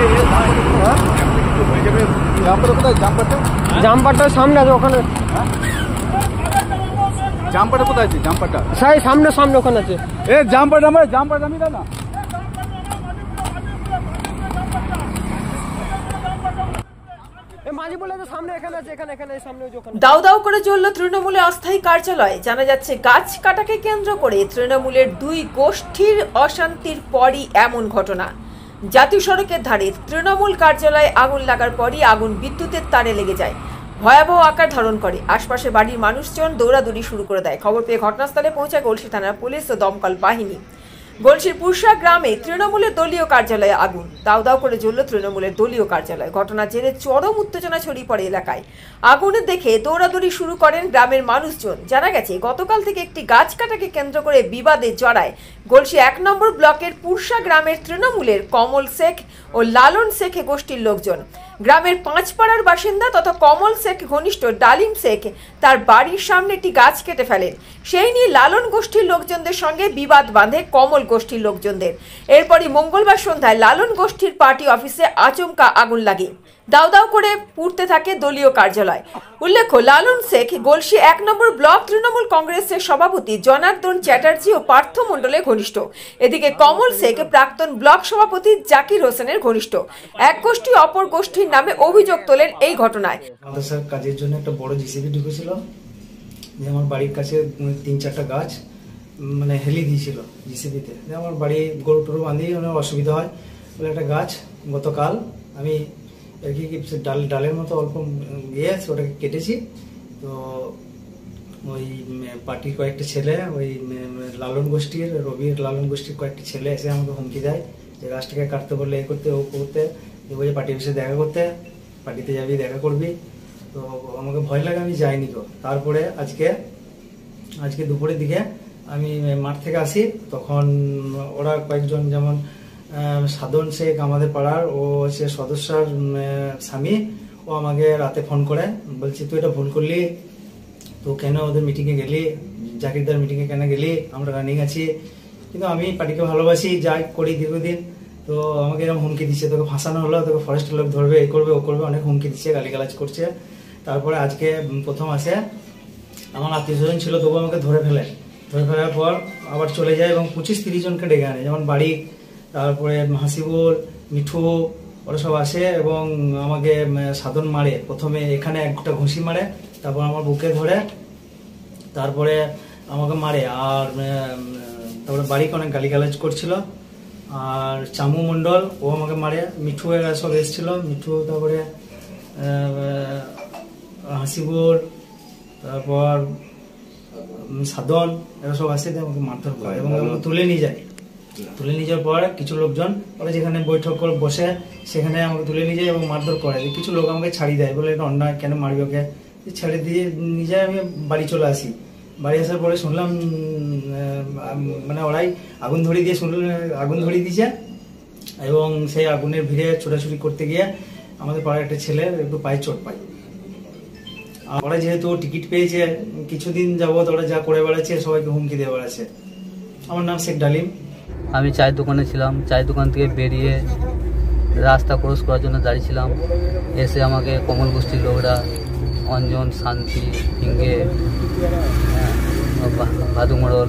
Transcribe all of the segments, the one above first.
জামপাটটার সামনে আছে ওখানে। জামপাটা কোথায় আছে? জামপাটা সেই সামনে সামনে ওখানে আছে। এ জামপাটা আমার জামপাটা আমি না দাউ দাউ করে জ্বলল তৃণমূলের অস্থায়ী কার্যালয়। জানা যাচ্ছে গাছ কাটাকে কেন্দ্র করে তৃণমূলের দুই গোষ্ঠীর অশান্তির পরই এমন ঘটনা। জাতীয় সড়কের ধারে তৃণমূল কার্যালয়ে আগুন লাগার পরই আগুন বিদ্যুতের তারে লেগে যায়, ভয়াবহ আকার ধারণ করে। আশপাশের বাড়ির মানুষজন দৌড়াদৌড়ি শুরু করে দেয়। খবর পেয়ে ঘটনাস্থলে পৌঁছায় গলসি থানার পুলিশ ও দমকল বাহিনী। গলসির পুরসা গ্রামে তৃণমূলের দলীয় কার্যালয়ে আগুন। দাউ দাউ করে জ্বলল তৃণমূলের দলীয় কার্যালয়। ঘটনার জেরে চরম উত্তেজনা ছড়িয়ে পড়ে এলাকায়। আগুনে দেখে দৌড়াদৌড়ি শুরু করেন গ্রামের মানুষজন। জানা গেছে গতকাল থেকে একটি গাছ কাটাকে কেন্দ্র করে বিবাদে জড়ায় গলসি ১ নম্বর ব্লকের পুরসা গ্রামের তৃণমূলের কমল শেখ ও লালন শেখ গোষ্ঠীর লোকজন। গ্রামের পাঁচপাড়ার বাসিন্দা তথা কমল শেখ ঘনিষ্ঠ ডালিম শেখ তার বাড়ির সামনে একটি গাছ কেটে ফেলেন। সেই নিয়ে লালন গোষ্ঠীর লোকজনদের সঙ্গে বিবাদ বাঁধে কমল গোষ্ঠীর লোকজনদের। এরপরই মঙ্গলবার সন্ধ্যায় লালন গোষ্ঠীর পার্টি অফিসে আচমকা আগুন লাগে। দাউ দাউ করে পুড়তে থাকে দলীয় কার্যালয়। উল্লেখ্য, লালন শেখ গলসি ১ নম্বর ব্লক তৃণমূল কংগ্রেসের সভাপতি জনার্দন চ্যাটার্জি ও পার্থ মণ্ডলের ঘনিষ্ঠ। এদিকে কমল শেখ প্রাক্তন ব্লক সভাপতি জাকির হোসেনের ঘনিষ্ঠ। এক গোষ্ঠী অপর গোষ্ঠীর নামে অভিযোগ তোলেন এই ঘটনায়। মাদ্রাসার কাজের জন্য একটা বড় জিসিবি ঢুকেছিল, যে আমার বাড়ির কাছে ৩-৪টা গাছ মানে হেলি দিয়েছিল জিসিবিতে। আমার বাড়ি গরু টরু বাঁধি অনেক অসুবিধা হয় বলে একটা গাছ গতকাল আমি আর কি ডালের মতো অল্প আছে ওটাকে কেটেছি। তো ওই পার্টির কয়েকটা ছেলে, ওই লালন গোষ্ঠীর রবির লালন গোষ্ঠীর কয়েকটা ছেলে এসে আমাকে হুমকি দেয় যে গাছটাকে কাটতে বললে এ করতে ও করতে, বলে পার্টি অফিসে দেখা করতে, পার্টিতে যাবি দেখা করবি। তো আমাকে ভয় লাগে, আমি যাইনি। তো তারপরে আজকে দুপুরের দিকে আমি মাঠ থেকে আসি, তখন ওরা কয়েকজন, যেমন সাধন শেখ আমাদের পাড়ার, ও সে সদস্যার স্বামী, ও আমাকে রাতে ফোন করে বলছে তুই এটা ভুল করলি, তো কেন ওদের মিটিংয়ে গেলি, জাকিরদার মিটিংয়ে কেন গেলি, আমরা রানিং আছি। কিন্তু আমি পার্টিকে ভালোবাসি, যাই করি দীর্ঘদিন। তো আমাকে এরকম হুমকি দিচ্ছে, তোকে ফাঁসানো হলো, তোকে ফরেস্টের লোক ধরবে, এই করবে ও করবে, অনেক হুমকি দিচ্ছে, গালিগালাজ করছে। তারপরে আজকে প্রথম আসে, আমার আত্মীয়স্বজন ছিল, তবু আমাকে ধরে ফেলার পর আবার চলে যায় এবং 25-30 জনকে ডেকে আনে, যেমন বাড়ি, তারপরে হাসিবুল, মিঠু, ওরা সব আসে এবং আমাকে সাধন মারে। প্রথমে এখানে একটা ঘুষি মারে, তারপর আমার বুকে ধরে, তারপরে আমাকে মারে। আর তারপরে বাড়িকে অনেক গালিগালাজ করছিল। আর চামু মণ্ডল, ও আমাকে মারে। মিঠু এরা সব এসেছিল, মিঠু, তারপরে হাসিবুল, তারপর সাধন, এরা সব আসে আমাকে মারধর করে এবং তুলে নিয়ে যায়। তুলে নিয়ে যাওয়ার পর কিছু লোকজন ওরা যেখানে বৈঠক করে বসে সেখানে আমাকে তুলে নিয়ে যায় এবং মারধর করে। কিছু লোক আমাকে ছাড়িয়ে দেয়, বলে এটা অন্যায়, কেন মারবি ওকে, ছেড়ে দিয়ে নিয়ে যায়। আমি বাড়ি চলে আসি। বাড়ি আসার পরে শুনলাম মানে ওরাই আগুন ধরিয়ে দিয়েছে এবং সেই আগুনের ভিড়ে ছোটাছুটি করতে গিয়ে আমাদের পাড়ার একটা ছেলে একটু পায়ে চোট পায়। ওরা যেহেতু টিকিট পেয়েছে, কিছুদিন যাবত ওরা যা করে বেড়াচ্ছে, সবাইকে হুমকি দিয়ে বেড়াচ্ছে। আমার নাম শেখ ডালিম। আমি চায়ের দোকানে ছিলাম, চায়ের দোকান থেকে বেরিয়ে রাস্তা ক্রস করার জন্য দাঁড়িয়েছিলাম। এসে আমাকে কমল গোষ্ঠীর লোকরা, অঞ্জন, শান্তি, হিঙ্গে, ভাদু মোড়ল,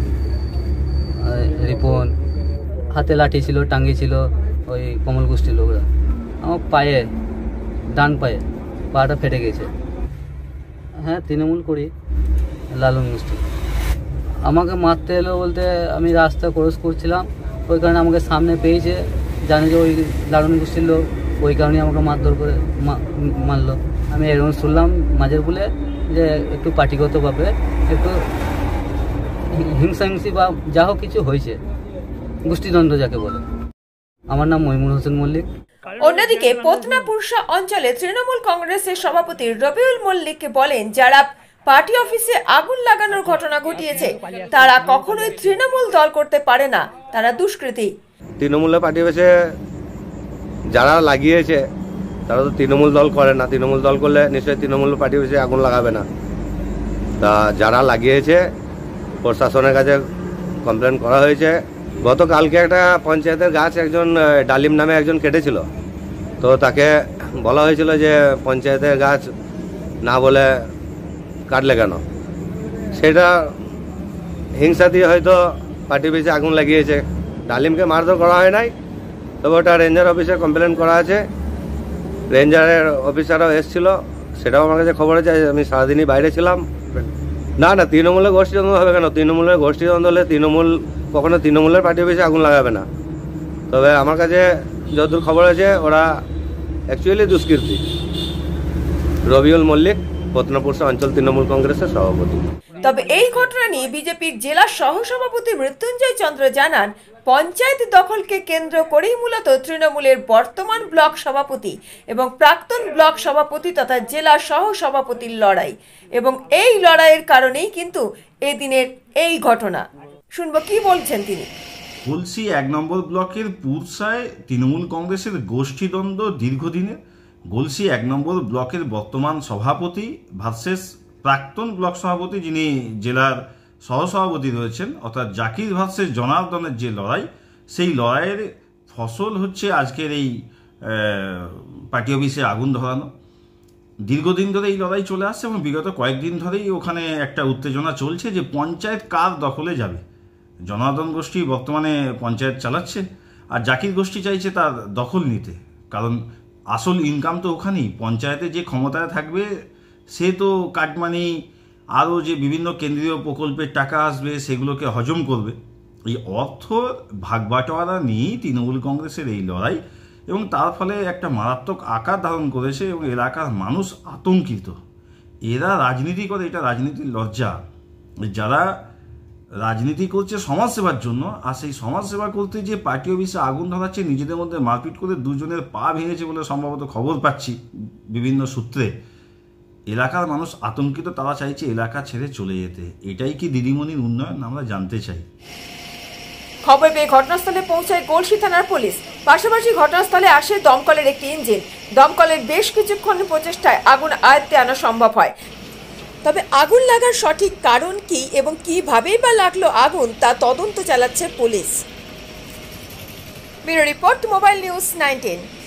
রিপন, হাতে লাঠি ছিল, টাঙ্গি ছিল, ওই কমল গোষ্ঠীর লোকরা। আমার পায়ে, ডান পায়ে পাটা ফেটে গেছে। হ্যাঁ, তৃণমূল করি, লালন গোষ্ঠী। আমাকে মারতে এলো বলতে, আমি রাস্তা ক্রস করছিলাম, ওই কারণে আমাকে সামনে পেয়েছে, জানে যে ওই লালন গোষ্ঠীর লোক, ওই কারণে আমাকে মারধর করে মারলো। আমি এরকম শুনলাম মাঝের বলে যে একটু পার্টিগতভাবে একটু হিংসাহিংসি বা যা হোক কিছু হয়েছে, গোষ্ঠীদ্বন্দ্ব যাকে বলে। আমার নাম মইমুন হোসেন মল্লিক। অন্যদিকে পতনা পুরসা অঞ্চলে তৃণমূল কংগ্রেসের সভাপতি রবিউল মল্লিক বলেন, যারা পার্টি অফিসে আগুন লাগানোর ঘটনা ঘটিয়েছে তারা কখনোই তৃণমূল দল করতে পারে না, তারা দুষ্কৃতী। তৃণমূলের পার্টি অফিসে যারা লাগিয়েছে তারা তো তৃণমূল দল করে না। তৃণমূল দল করলে নিশ্চয়ই তৃণমূল পার্টি অফিসে আগুন লাগাবে না। তা যারা লাগিয়েছে প্রশাসনের কাছে কমপ্লেন করা হয়েছে, গতকালকে একটা পঞ্চায়েতের গাছ একজন ডালিম নামে একজন কেটেছিল, তো তাকে বলা হয়েছিল যে পঞ্চায়েতের গাছ না বলে কাটলে কেন, সেটা হিংসা দিয়ে হয়তো পার্টি অফিসে আগুন লাগিয়েছে। ডালিমকে মারধর করা হয় নাই, তবে ওটা রেঞ্জার অফিসে কমপ্লেন করা আছে। রেঞ্জারের অফিসারও এসেছিল, সেটাও আমার কাছে খবর আছে। আমি সারাদিনই বাইরে ছিলাম। না না, তৃণমূলের গোষ্ঠীদ্বন্দ্ব হবে কেন? তৃণমূলের গোষ্ঠীদ্বন্দ্ব হলে কখনো তৃণমূলের পার্টি অফিসে আগুন লাগাবে না। তবে আমার কাছে যতদূর খবর আছে ওরা অ্যাকচুয়ালি দুষ্কৃতী। রবিউল মল্লিক, পত্নপুরসা অঞ্চল তৃণমূল কংগ্রেসের সভাপতি। তবে এই ঘটনা নিয়ে বিজেপির জেলা সহসভাপতি মৃত্যুঞ্জয় চন্দ্র জানান, পঞ্চায়েত দখলকে কেন্দ্র করেই মূলত তৃণমূলের বর্তমান ব্লক সভাপতি এবং প্রাক্তন ব্লক সভাপতি তথা জেলা সহসভাপতির লড়াই, এবং এই লড়াইয়ের কারণেই কিন্তু এদিনের এই ঘটনা। শুনবো কি বলছেন তিনি। গলসি 1 নম্বর ব্লকের পুরসায় তৃণমূল কংগ্রেসের গোষ্ঠীদ্বন্দ্ব দীর্ঘদিনের। গলসি 1 নম্বর ব্লকের বর্তমান সভাপতি ভার্সেস প্রাক্তন ব্লক সভাপতি, যিনি জেলার সহসভাপতি রয়েছেন, অর্থাৎ জাকির ভার্সেস জনার্দনের যে লড়াই, সেই লড়াইয়ের ফসল হচ্ছে আজকের এই পার্টি অফিসে আগুন ধরানো। দীর্ঘদিন ধরে এই লড়াই চলে আসছে এবং বিগত কয়েকদিন ধরেই ওখানে একটা উত্তেজনা চলছে যে পঞ্চায়েত কার দখলে যাবে। জনার্দন গোষ্ঠী বর্তমানে পঞ্চায়েত চালাচ্ছে, আর জাকির গোষ্ঠী চাইছে তার দখল নিতে, কারণ আসল ইনকাম তো ওখানেই। পঞ্চায়েতে যে ক্ষমতায় থাকবে সে তো কাটমানি আরও যে বিভিন্ন কেন্দ্রীয় প্রকল্পের টাকা আসবে সেগুলোকে হজম করবে। এই অর্থ ভাগবাটোয়ারা নিয়েই তৃণমূল কংগ্রেসের এই লড়াই, এবং তার ফলে একটা মারাত্মক আকার ধারণ করেছে এবং এলাকার মানুষ আতঙ্কিত। এরা রাজনীতি করে, এটা রাজনীতির লজ্জা। যারা রাজনীতি করছে সমাজসেবার জন্য, আর সেই সমাজসেবা করতে যে পার্টি অফিসে আগুন ধরাচ্ছে, নিজেদের মধ্যে মারপিট করে দুজনের পা ভেঙেছে বলে সম্ভবত খবর পাচ্ছি বিভিন্ন সূত্রে। এলাকার মানুষ আতঙ্কিত, তারা চাইছে এলাকা ছেড়ে চলে যেতে। এটাই কি দিদিমণির উন্নয়ন? আমরা জানতে চাই। খবর পেয়ে ঘটনাস্থলে পৌঁছায় গলসি থানার পুলিশ। পাশাপাশি ঘটনাস্থলে আসে দমকলের একটি ইঞ্জিন। দমকলের বেশ কিছুক্ষণ প্রচেষ্টায় আগুন আয়ত্তে আনা সম্ভব হয়। তবে আগুন লাগার সঠিক কারণ কি এবং কিভাবেই বা লাগলো আগুন, তা তদন্ত চালাচ্ছে পুলিশ। Bureau report, mobile news 19।